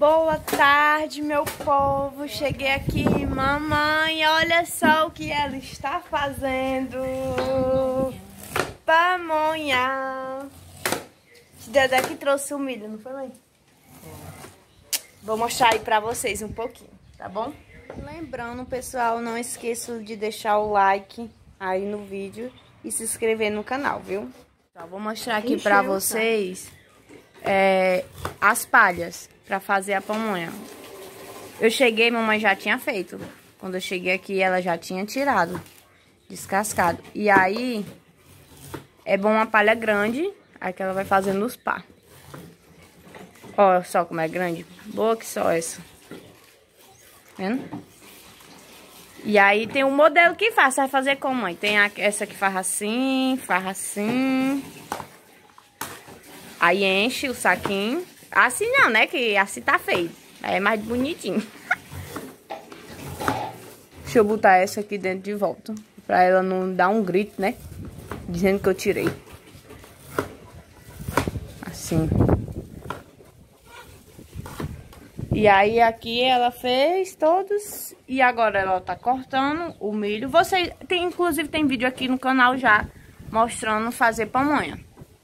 Boa tarde, meu povo. Cheguei aqui, mamãe. Olha só o que ela está fazendo. Pamonha. Dedé que trouxe o milho, não foi, mãe? Vou mostrar aí pra vocês um pouquinho, tá bom? Lembrando, pessoal, não esqueça de deixar o like aí no vídeo e se inscrever no canal, viu? Então, vou mostrar aqui pra vocês as palhas pra fazer a pamonha. Eu cheguei, mamãe já tinha feito. Quando eu cheguei aqui, ela já tinha tirado, descascado. E aí, é bom uma palha grande, aí que ela vai fazendo os pá. Olha só como é grande. Boa que só essa. Vendo? E aí tem um modelo que faz. Você vai fazer como, mãe? Tem essa que faz assim, faz assim. Aí enche o saquinho. Assim não, né? Que assim tá feio. Aí é mais bonitinho. Deixa eu botar essa aqui dentro de volta. Pra ela não dar um grito, né? Dizendo que eu tirei. Assim. E aí aqui ela fez todos. E agora ela tá cortando o milho. Você tem, inclusive tem vídeo aqui no canal já mostrando fazer pamonha.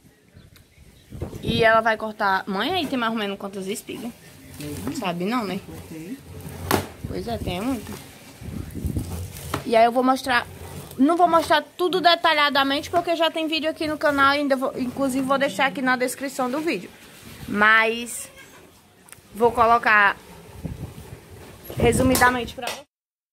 E ela vai cortar... Mãe, aí tem mais ou menos quantas espigas? Não sabe não, né? Pois é, tem muito. E aí eu vou mostrar... Não vou mostrar tudo detalhadamente, porque já tem vídeo aqui no canal. Ainda vou, inclusive vou deixar aqui na descrição do vídeo. Mas... vou colocar resumidamente pra vocês.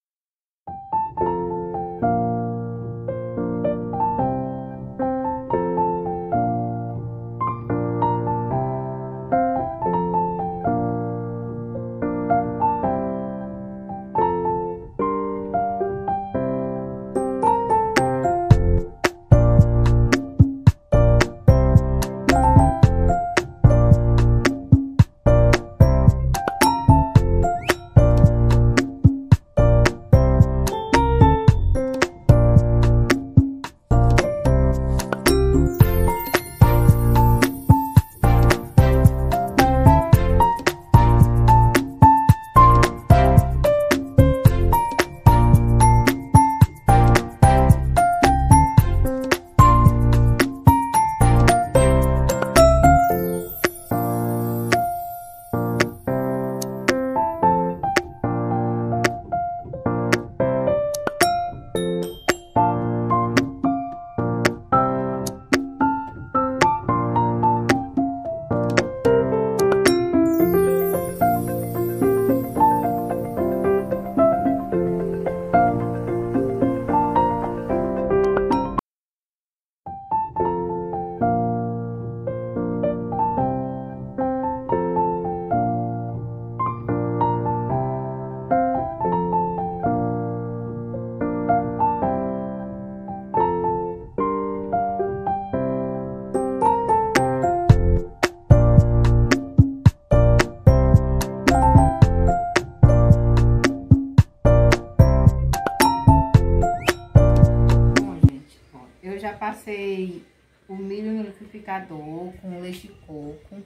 Passei o milho no liquidificador com leite de coco.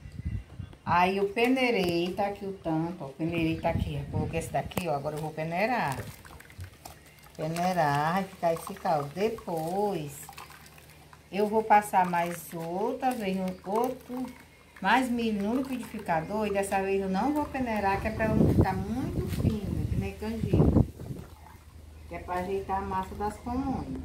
Aí eu peneirei, tá aqui o tanto, ó, peneirei, tá aqui. Eu coloquei esse daqui, ó, agora eu vou peneirar. Peneirar, vai ficar esse caldo. Depois, eu vou passar mais outra vez, mais milho no liquidificador. E dessa vez eu não vou peneirar, que é pra ela não ficar muito fina, que nem canjica. Que é pra ajeitar a massa das pamonhas.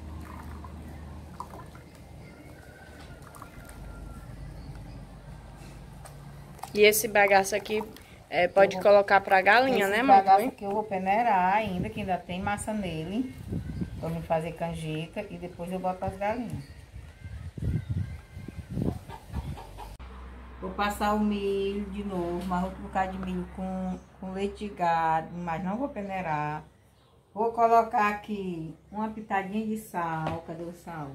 E esse bagaço aqui pode colocar pra galinha, né, mãe? Esse bagaço aqui eu vou peneirar ainda, que ainda tem massa nele. Pra me fazer canjica e depois eu boto as galinhas. Vou passar o milho de novo, mais outro bocado de milho com leite de gado, mas não vou peneirar. Vou colocar aqui uma pitadinha de sal. Cadê o sal?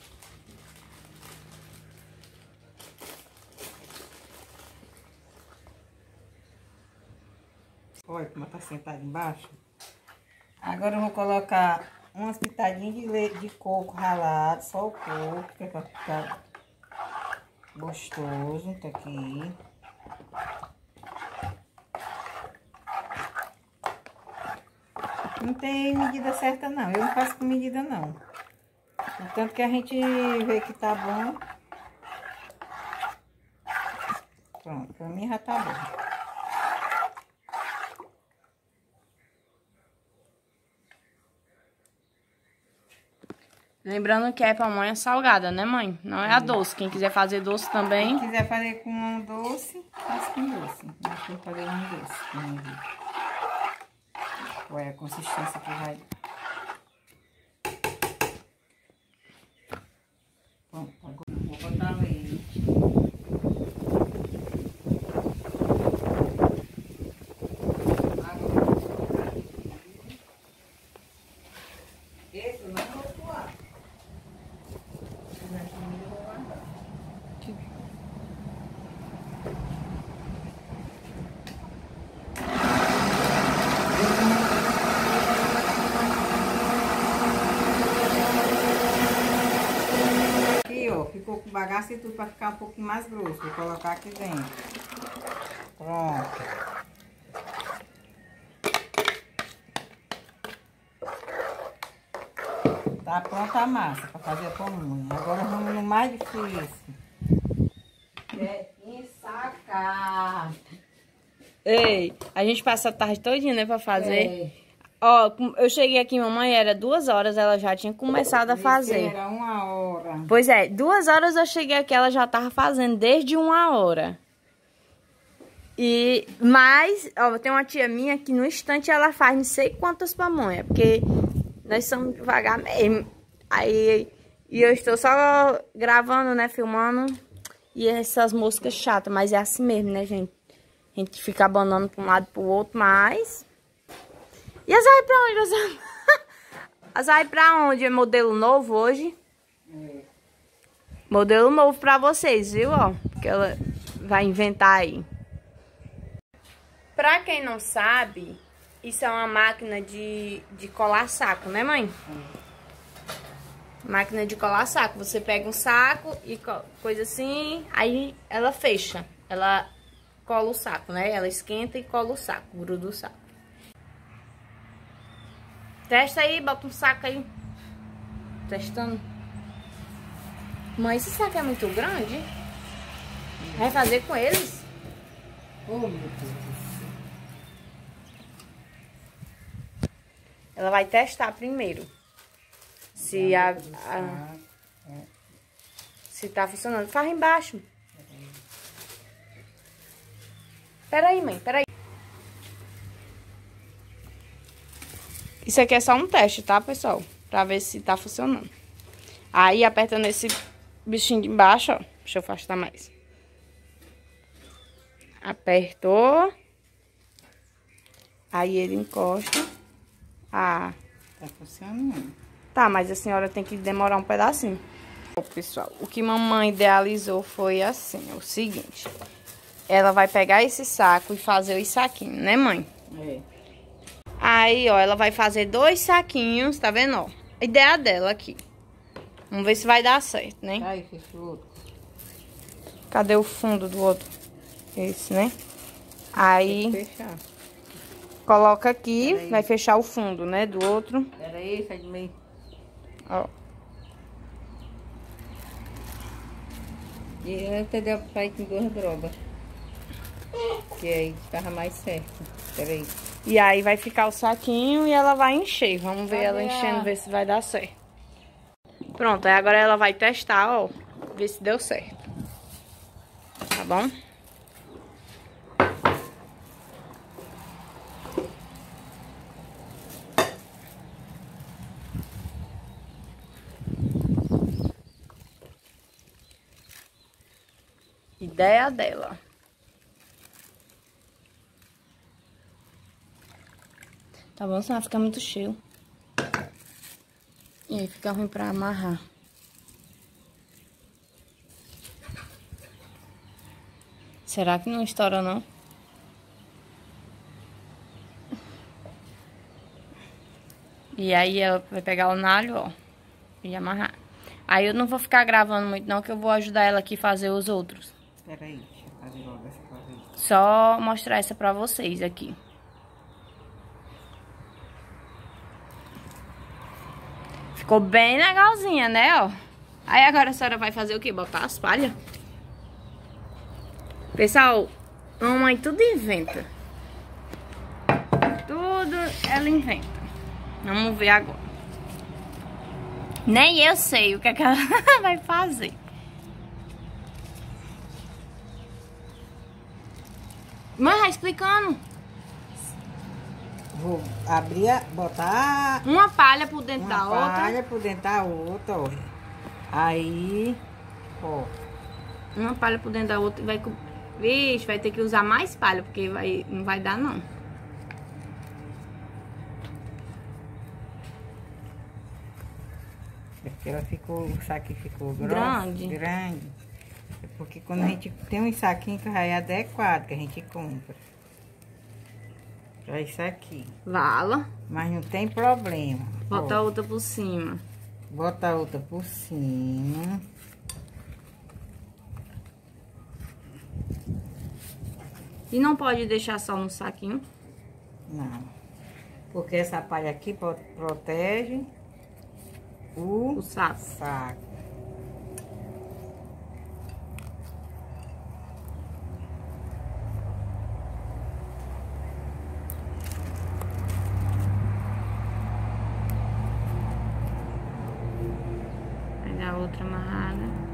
Olha como ela tá sentada embaixo. Agora eu vou colocar umas pitadinhas de leite de coco ralado, só o coco, que é pra ficar gostoso. Tá aqui. Não tem medida certa, não. Eu não faço com medida, não. Tanto que a gente vê que tá bom. Pronto, pra mim já tá bom. Lembrando que é pamonha salgada, né, mãe? Não é a doce. Quem quiser fazer doce também. Quem quiser fazer com um doce, faz com doce. Deixa eu fazer um doce. Olha a consistência que vai dar. Pronto, agora vou botar leite. Esse eu não vou coar. Aqui, ó, ficou com bagaço e tudo para ficar um pouquinho mais grosso. Vou colocar aqui dentro. Pronto. Tá pronta a massa para fazer a pamonha. Agora vamos no mais difícil. É ensacar. Ei, a gente passa a tarde todinha, né, pra fazer. É. Ó, eu cheguei aqui, mamãe, era 2 horas, ela já tinha começado a fazer. Era 1 hora. Pois é, 2 horas eu cheguei aqui, ela já tava fazendo desde 1 hora. Mas, ó, tem uma tia minha que no instante ela faz não sei quantas pamonhas, porque nós somos devagar mesmo. Aí, e eu estou só gravando, né, filmando, e essas moscas chatas, mas é assim mesmo, né, gente? A gente fica abanando pra um lado e pro outro, mas... E as vai pra onde, Rosana? As vai pra onde? É modelo novo hoje? É. Modelo novo pra vocês, viu, ó? Que ela vai inventar aí. Pra quem não sabe, isso é uma máquina de colar saco, né, mãe? Máquina de colar saco. Você pega um saco e coisa assim, aí ela fecha. Ela cola o saco, né? Ela esquenta e cola o saco, gruda o saco. Testa aí, bota um saco aí. Testando. Mãe, esse saco é muito grande? Vai fazer com eles? Oh, meu Deus. Ela vai testar primeiro. Se se tá funcionando. Faz embaixo. Peraí, mãe, peraí. Isso aqui é só um teste, tá, pessoal? Pra ver se tá funcionando. Aí, aperta nesse bichinho de baixo, ó. Deixa eu afastar mais. Apertou. Aí ele encosta. Ah. Tá funcionando. Tá, mas a senhora tem que demorar um pedacinho. Bom, pessoal, o que mamãe idealizou foi assim, o seguinte. Ela vai pegar esse saco e fazer os saquinhos, né, mãe? É. Aí, ó, ela vai fazer 2 saquinhos, tá vendo, ó? A ideia dela aqui. Vamos ver se vai dar certo, né? Aí, fechou outro. Cadê o fundo do outro? Esse, né? Aí, Fechar. coloca aqui, vai fechar o fundo, né, do outro. Pera aí, sai do meio. Ó. E eu entendeu pra ir com 2 drogas. Que aí ficava mais certo. Pera aí. E aí vai ficar o saquinho e ela vai encher. Vamos ver ela enchendo, ver se vai dar certo. Pronto, aí agora ela vai testar, ó. Ver se deu certo. Tá bom? Ideia dela. Tá bom? Senão vai ficar muito cheio. E aí fica ruim pra amarrar. Será que não estoura, não? E aí ela vai pegar o nalho, ó, e amarrar. Aí eu não vou ficar gravando muito, não, que eu vou ajudar ela aqui a fazer os outros. Pera aí, deixa eu fazer logo essa coisa. Só mostrar essa pra vocês aqui. Ficou bem legalzinha, né, ó. Aí agora a senhora vai fazer o quê? Botar as palhas? Pessoal, mamãe tudo inventa. Tudo ela inventa. Vamos ver agora. Nem eu sei o que é que ela vai fazer. Mas vai explicando. Vou abrir, botar uma palha por dentro da outra. Uma palha por dentro da outra, ó. Aí, ó. Uma palha por dentro da outra e vai... Vixe, vai ter que usar mais palha, porque não vai dar, não. É porque ela ficou, o saquinho ficou grande. Grande. É porque quando a gente tem um saquinho que é adequado, que a gente compra. Pra isso aqui. Vala. Mas não tem problema. Bota a outra por cima. Bota a outra por cima. E não pode deixar só no saquinho? Não. Porque essa palha aqui protege o saco. Vai dar outra amarrada.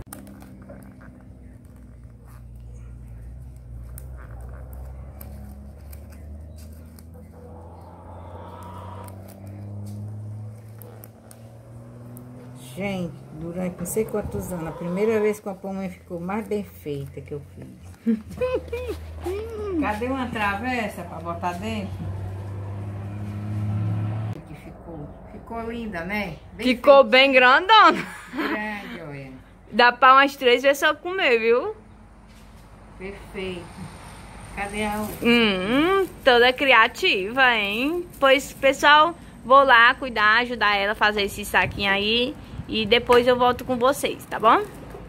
Gente, durante não sei quantos anos, a primeira vez que a pamonha ficou mais bem feita que eu fiz. Cadê uma travessa pra botar dentro? Que ficou linda, né? Ficou bem grandona. Grande, olha. Dá pra umas 3 vezes só comer, viu? Perfeito. Cadê a outra? Toda criativa, hein? Pois, pessoal, vou lá cuidar, ajudar ela a fazer esse saquinho aí. E depois eu volto com vocês, tá bom?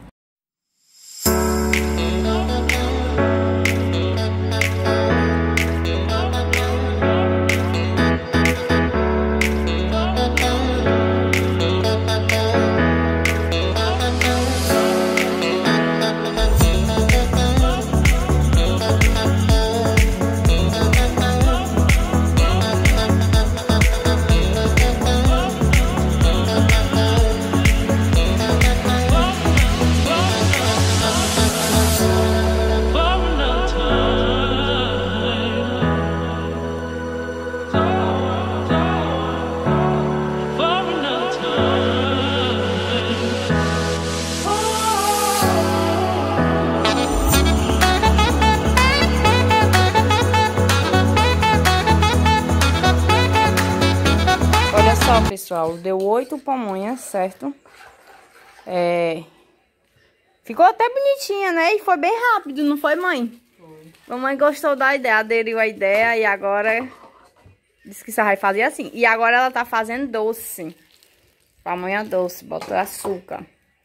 Ó, pessoal, deu 8 pamonhas, certo? Ficou até bonitinha, né? E foi bem rápido, não foi, mãe? Foi. Mamãe gostou da ideia, aderiu à ideia e agora disse que só vai fazer assim. E agora ela tá fazendo doce. Pamonha doce, botou açúcar.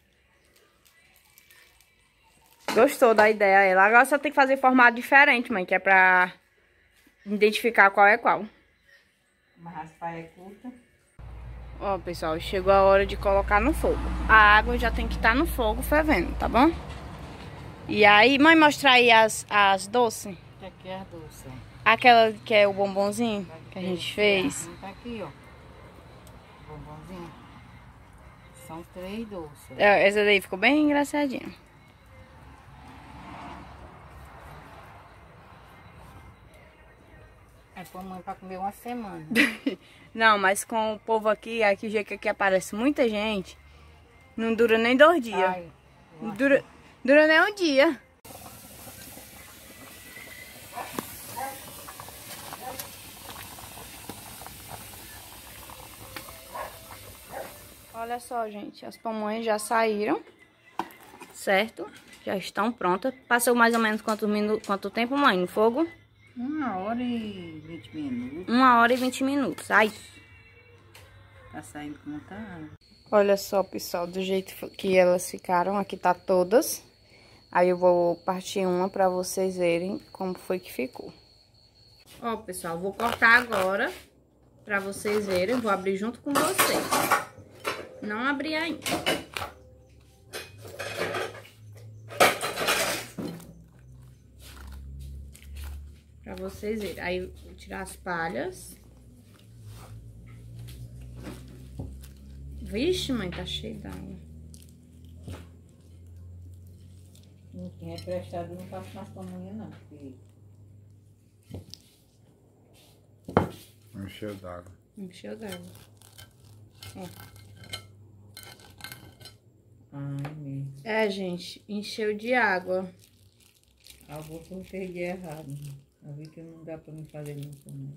Gostou da ideia ela. Agora só tem que fazer formato diferente, mãe, que é pra identificar qual é qual. Mas as palhas curtas. Ó, pessoal, chegou a hora de colocar no fogo. A água já tem que estar no fogo fervendo, tá bom? E aí, mãe, mostra aí as doces. Aqui é a doce. Aquela que é o bombonzinho que a gente fez. Tá aqui, ó. Bombonzinho. São 3 doces. Essa daí ficou bem engraçadinha. É pamonha pra comer uma semana. Não, mas com o povo aqui o jeito que aqui aparece muita gente, não dura nem 2 dias. Ai, dura nem um dia. Olha só, gente, as pamonhas já saíram, certo? Já estão prontas. Passou mais ou menos quanto tempo, mãe, no fogo? 1 hora e 20 minutos. 1 hora e 20 minutos. Ai! Tá saindo com muita água. Olha só, pessoal, do jeito que elas ficaram. Aqui tá todas. Aí eu vou partir uma pra vocês verem como foi que ficou. Ó, pessoal, vou cortar agora pra vocês verem. Vou abrir junto com vocês. Não abri ainda. Pra vocês verem. Aí, vou tirar as palhas. Vixe, mãe, tá cheio d'água. Não tinha prestado, não faço mais pamonha, não. Porque... Encheu d'água. Encheu d'água. Ó. Ai, mesmo. É, gente, encheu de água. Ah, eu vou perder errado. Eu vi que não dá pra me fazer muito mais.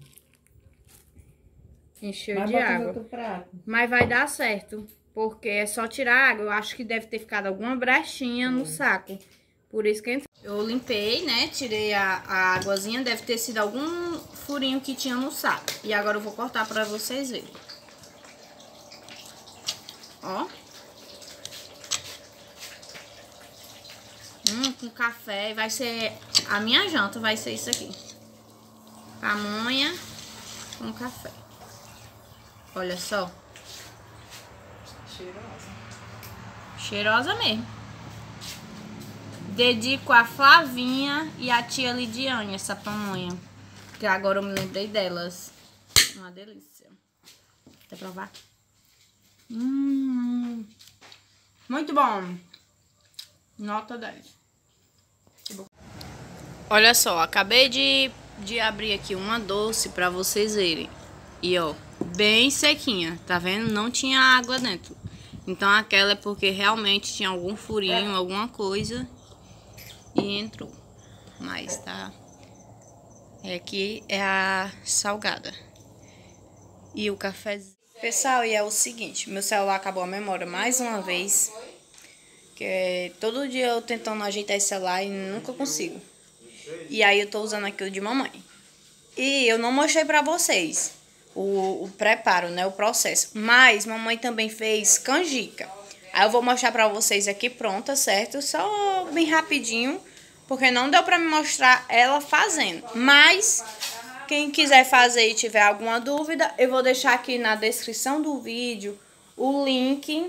Encheu de água. Outro prato. Mas vai dar certo. Porque é só tirar a água. Eu acho que deve ter ficado alguma brechinha no saco. Por isso que eu limpei, né? Tirei a águazinha. Deve ter sido algum furinho que tinha no saco. E agora eu vou cortar pra vocês verem. Ó. Com café. Vai ser... A minha janta vai ser isso aqui. Pamonha com café. Olha só. Cheirosa. Cheirosa mesmo. Dedico a Flavinha e a tia Lidiane essa pamonha. Que agora eu me lembrei delas. Uma delícia. Quer provar? Muito bom. Nota 10. Olha só, acabei de abrir aqui uma doce pra vocês verem. E ó, bem sequinha, tá vendo? Não tinha água dentro. Então aquela é porque realmente tinha algum furinho, alguma coisa e entrou. Mas tá... Aqui é a salgada. E o cafezinho. Pessoal, e é o seguinte, meu celular acabou a memória mais uma vez. Que todo dia eu tentando ajeitar esse celular e nunca consigo. E aí eu tô usando aqui o de mamãe. E eu não mostrei pra vocês o preparo, né, o processo. Mas mamãe também fez canjica. Aí eu vou mostrar pra vocês aqui pronta, certo? Só bem rapidinho, porque não deu pra me mostrar ela fazendo. Mas quem quiser fazer e tiver alguma dúvida, eu vou deixar aqui na descrição do vídeo o link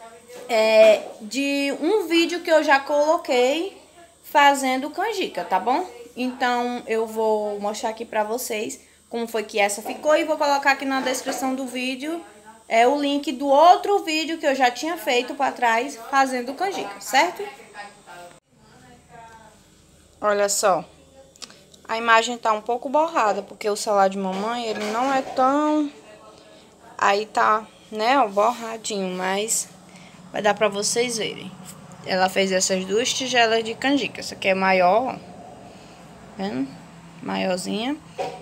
de um vídeo que eu já coloquei fazendo canjica, tá bom? Então eu vou mostrar aqui pra vocês como foi que essa ficou e vou colocar aqui na descrição do vídeo o link do outro vídeo que eu já tinha feito pra trás fazendo canjica, certo? Olha só, a imagem tá um pouco borrada porque o celular de mamãe ele não é tão... Aí tá, né, ó, borradinho, mas vai dar pra vocês verem. Ela fez essas duas tigelas de canjica. Essa aqui é maior, ó. Vendo? Maiorzinha.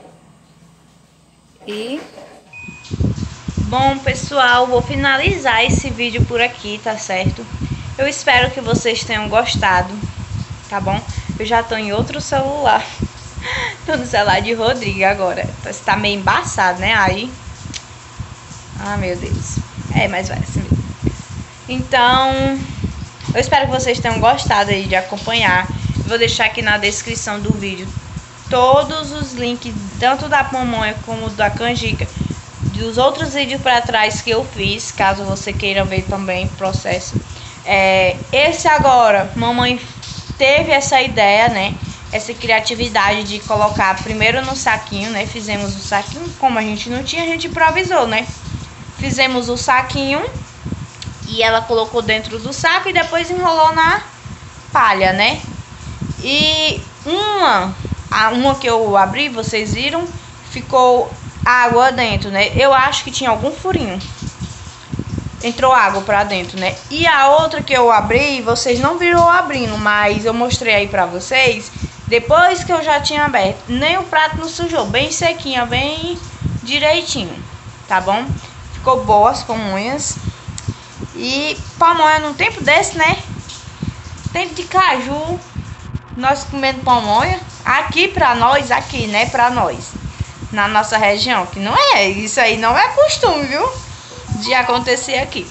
E... Bom, pessoal, vou finalizar esse vídeo por aqui, tá certo? Eu espero que vocês tenham gostado, tá bom? Eu já tô em outro celular. Tô no celular de Rodrigo agora. Tá meio embaçado, né? Aí... Ah, meu Deus. Mas vai assim mesmo. Então... Eu espero que vocês tenham gostado aí de acompanhar. Vou deixar aqui na descrição do vídeo todos os links, tanto da pamonha como da canjica, dos outros vídeos para trás que eu fiz, caso você queira ver também o processo. Esse agora, mamãe teve essa ideia, né? Essa criatividade de colocar primeiro no saquinho, né? Fizemos o saquinho, como a gente não tinha, a gente improvisou, né? Fizemos o saquinho. E ela colocou dentro do saco e depois enrolou na palha, né? E uma que eu abri, vocês viram, ficou água dentro, né? Eu acho que tinha algum furinho. Entrou água pra dentro, né? E a outra que eu abri, vocês não viram eu abrindo, mas eu mostrei aí pra vocês. Depois que eu já tinha aberto, nem o prato não sujou, bem sequinha, bem direitinho, tá bom? Ficou boa as pamonhas. E pamonha num tempo desse, né? Tempo de caju, nós comendo pamonha. Aqui pra nós, aqui, né? Pra nós, na nossa região, que não é, isso aí não é costume, viu? De acontecer aqui.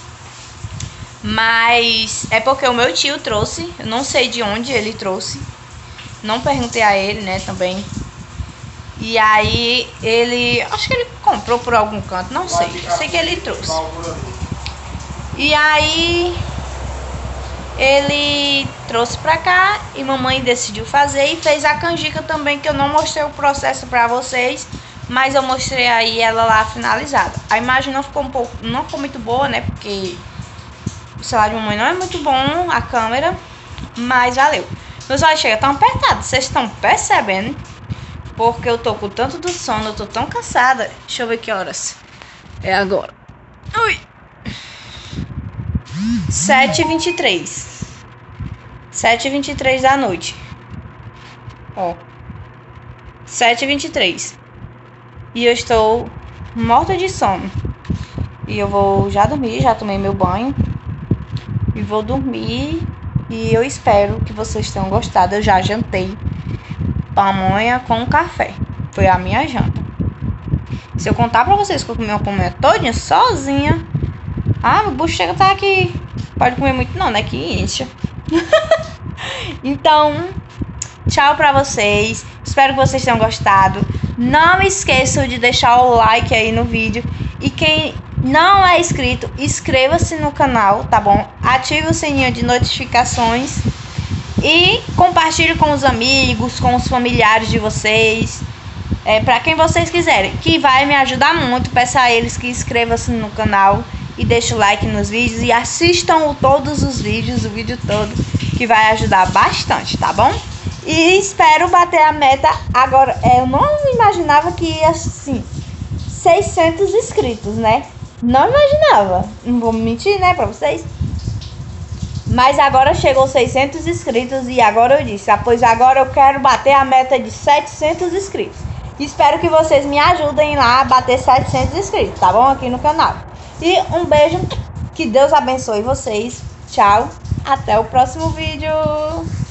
Mas é porque o meu tio trouxe, eu não sei de onde ele trouxe. Não perguntei a ele, né, também. E aí ele, acho que ele comprou por algum canto, não sei. Eu sei que ele trouxe. E aí ele trouxe pra cá e mamãe decidiu fazer e fez a canjica também, que eu não mostrei o processo pra vocês, mas eu mostrei aí ela lá finalizada. A imagem não ficou não ficou muito boa, né? Porque o celular de mamãe não é muito bom, a câmera, mas valeu. Meus olhos chegam tão apertados, vocês estão percebendo? Porque eu tô com tanto do sono, eu tô tão cansada. Deixa eu ver que horas é agora. Ui! 7h23. 7h23 da noite. Ó. 7h23. E eu estou morta de sono. E eu vou já dormir, já tomei meu banho. E vou dormir. E eu espero que vocês tenham gostado. Eu já jantei pamonha com café. Foi a minha janta. Se eu contar pra vocês que eu comi uma pamonha todinha sozinha. Ah, meu bucho chega a tá aqui. Pode comer muito não, né? Que enche. Então, tchau pra vocês. Espero que vocês tenham gostado. Não esqueçam de deixar o like aí no vídeo. E quem não é inscrito, inscreva-se no canal, tá bom? Ative o sininho de notificações. E compartilhe com os amigos, com os familiares de vocês. Pra quem vocês quiserem. Que vai me ajudar muito. Peço a eles que inscrevam-se no canal. E deixe o like nos vídeos. E assistam todos os vídeos, o vídeo todo. Que vai ajudar bastante, tá bom? E espero bater a meta. Agora, eu não imaginava que ia assim 600 inscritos, né? Não imaginava. Não vou mentir, né, pra vocês. Mas agora chegou 600 inscritos. E agora eu disse, pois agora eu quero bater a meta de 700 inscritos. Espero que vocês me ajudem lá a bater 700 inscritos, tá bom? Aqui no canal. E um beijo. Que Deus abençoe vocês. Tchau. Até o próximo vídeo.